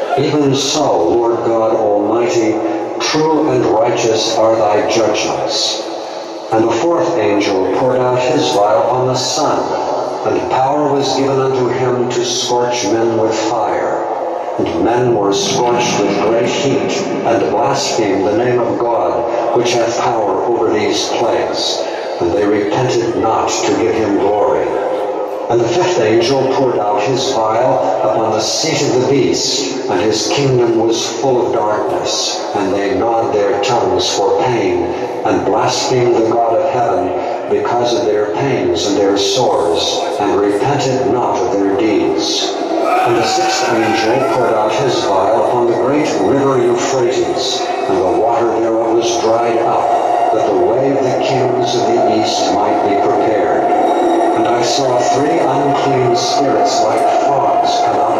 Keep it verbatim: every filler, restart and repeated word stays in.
Even so, Lord God Almighty, true and righteous are thy judgments. And the fourth angel poured out his vial upon the sun, and power was given unto him to scorch men with fire. And men were scorched with great heat, and blasphemed the name of God, which hath power over these plagues. And they repented not to give him glory. And the fifth angel poured out his vial upon the seat of the beast, and his kingdom was full of darkness. And they gnawed their tongues for pain, and blasphemed the God of heaven because of their pains and their sores, and repented not of their deeds. And the sixth angel poured out his vial upon the great river Euphrates, and the water thereof was dried up, that the way of the kings of the east might be prepared. And I saw three unclean spirits like frogs come out